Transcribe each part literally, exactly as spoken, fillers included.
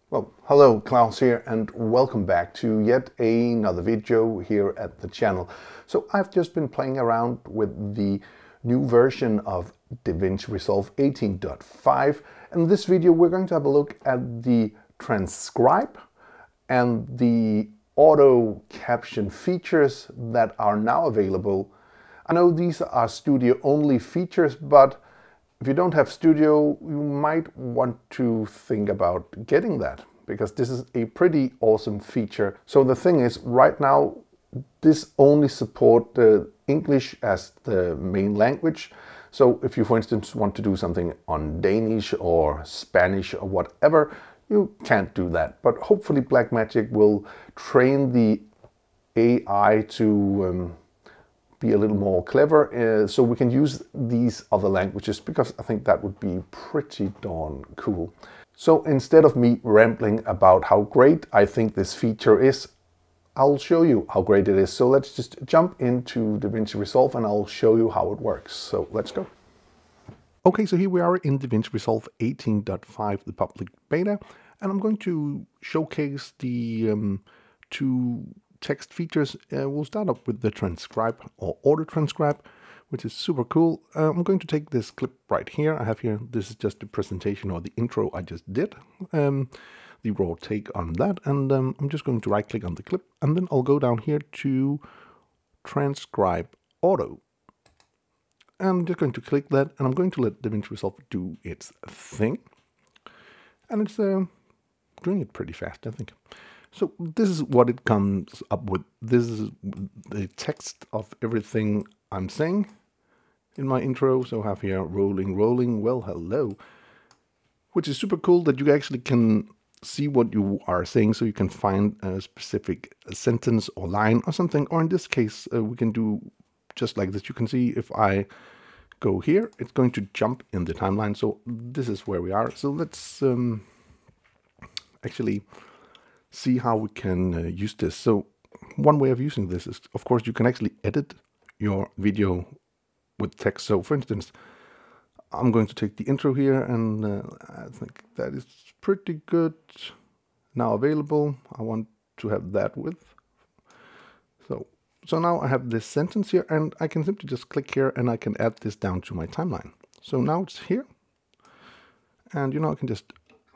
Well, hello, Klaus here, and welcome back to yet another video here at the channel. So I've just been playing around with the new version of DaVinci Resolve eighteen point five, and in this video we're going to have a look at the transcribe and the auto caption features that are now available. I know these are studio only features, but if you don't have Studio, you might want to think about getting that, because this is a pretty awesome feature. So the thing is, right now, this only supports uh, English as the main language. So if you, for instance, want to do something on Danish or Spanish or whatever, you can't do that. But hopefully Blackmagic will train the A I to um, be a little more clever, uh, so we can use these other languages, because I think that would be pretty darn cool. So instead of me rambling about how great I think this feature is, I'll show you how great it is. So let's just jump into DaVinci Resolve and I'll show you how it works. So let's go. Okay, so here we are in DaVinci Resolve eighteen point five, the public beta, and I'm going to showcase the um, two text features. Uh, we'll start up with the transcribe or auto transcribe, which is super cool. Uh, I'm going to take this clip right here. I have here, this is just the presentation or the intro I just did, um, the raw take on that. And um, I'm just going to right click on the clip, and then I'll go down here to transcribe auto. And I'm just going to click that, and I'm going to let DaVinci Resolve do its thing. And it's uh, doing it pretty fast, I think. So this is what it comes up with. This is the text of everything I'm saying in my intro. So I have here rolling, rolling, well, hello, which is super cool that you actually can see what you are saying. So you can find a specific sentence or line or something. Or in this case, uh, we can do just like this. You can see if I go here, it's going to jump in the timeline. So this is where we are. So let's um, actually see how we can uh, use this. So one way of using this is, of course, you can actually edit your video with text. So for instance, I'm going to take the intro here, and uh, I think that is pretty good now available. I want to have that width. So, so now I have this sentence here, and I can simply just click here and I can add this down to my timeline. So now it's here, and you know, I can just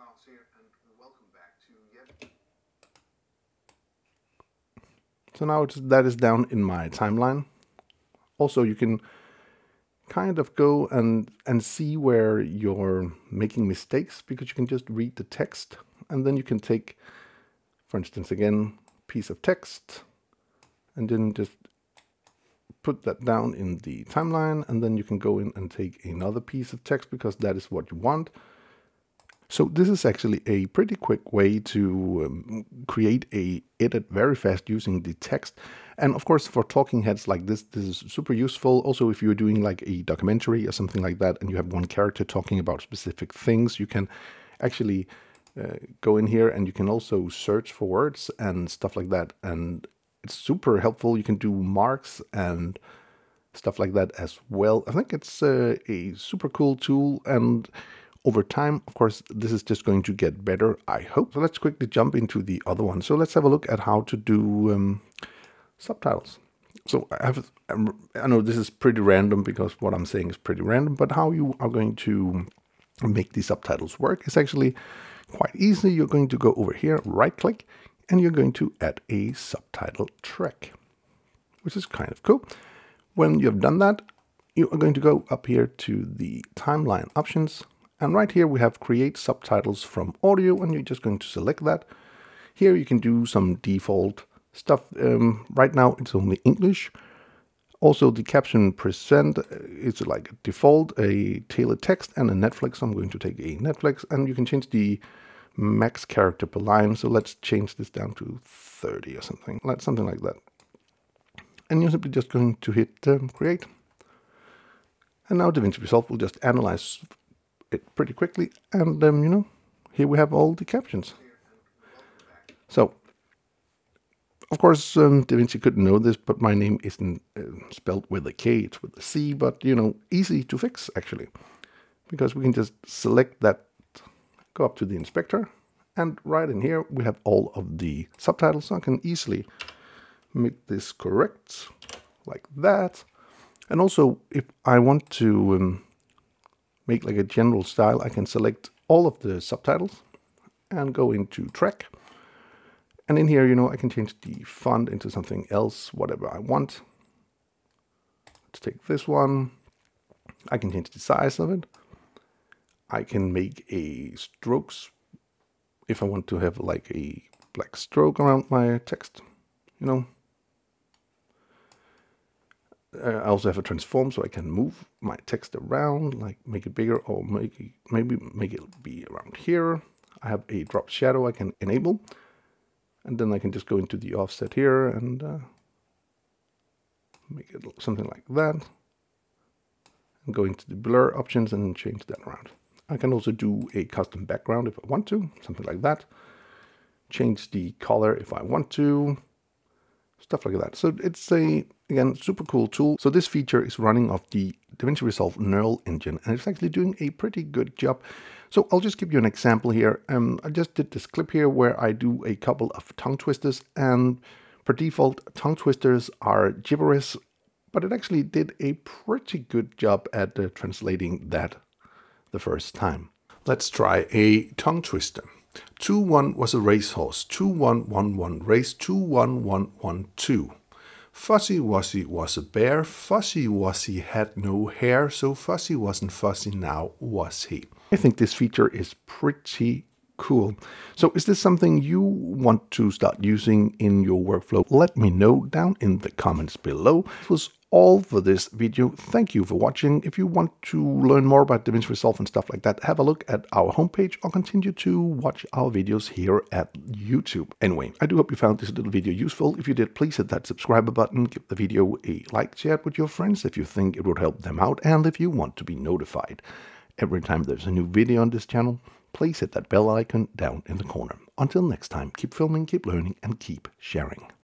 So now it's, that is down in my timeline. Also, you can kind of go and, and see where you're making mistakes, because you can just read the text, and then you can take, for instance, again, piece of text, and then just put that down in the timeline, and then you can go in and take another piece of text, because that is what you want. So this is actually a pretty quick way to um, create a edit very fast using the text. And of course, for talking heads like this, this is super useful. Also, if you're doing like a documentary or something like that, and you have one character talking about specific things, you can actually uh, go in here, and you can also search for words and stuff like that. And it's super helpful. You can do marks and stuff like that as well. I think it's uh, a super cool tool, and over time, of course, this is just going to get better, I hope. So let's quickly jump into the other one. So let's have a look at how to do um, subtitles. So I have, I know this is pretty random, because what I'm saying is pretty random, but how you are going to make these subtitles work is actually quite easy. You're going to go over here, right click, and you're going to add a subtitle track, which is kind of cool. When you have done that, you are going to go up here to the timeline options. And right here we have create subtitles from audio, and you're just going to select that. Here you can do some default stuff. Um, right now it's only English. Also the caption present, it's like a default, a tailored text and a Netflix. I'm going to take a Netflix, and you can change the max character per line. So let's change this down to thirty or something, like something like that. And you're simply just going to hit um, create. And now DaVinci Resolve will just analyze it pretty quickly, and um, you know, here we have all the captions. So of course, um, DaVinci couldn't know this, but my name isn't uh, spelled with a K, it's with a C, but you know, easy to fix actually, because we can just select that, go up to the inspector, And right in here, we have all of the subtitles. So I can easily make this correct, like that. And also, if I want to um, make like a general style, I can select all of the subtitles and go into track. And in here, you know, I can change the font into something else, whatever I want. Let's take this one. I can change the size of it. I can make a strokes if I want to have like a black stroke around my text, you know. Uh, I also have a transform, so I can move my text around, like make it bigger or make it, maybe make it be around here. I have a drop shadow I can enable, and then I can just go into the offset here and uh, make it something like that. And go into the blur options and change that around. I can also do a custom background if I want to, something like that. Change the color if I want to, stuff like that. So it's a, again, super cool tool. So this feature is running off the DaVinci Resolve neural engine, and it's actually doing a pretty good job. So I'll just give you an example here. Um, I just did this clip here where I do a couple of tongue twisters, and per default, tongue twisters are gibberish, but it actually did a pretty good job at uh, translating that the first time. Let's try a tongue twister. two one was a racehorse, two one one one race, two one one one two. Fuzzy Wuzzy was a bear, Fuzzy Wuzzy had no hair, so Fuzzy wasn't fuzzy now, was he? I think this feature is pretty cool. So is this something you want to start using in your workflow? Let me know down in the comments below. This was all for this video. Thank you for watching. If you want to learn more about DaVinci Resolve and stuff like that, have a look at our homepage or continue to watch our videos here at YouTube. Anyway, I do hope you found this little video useful. If you did, please hit that subscribe button, give the video a like, share it with your friends if you think it would help them out, and if you want to be notified every time there's a new video on this channel, please hit that bell icon down in the corner. Until next time, keep filming, keep learning, and keep sharing.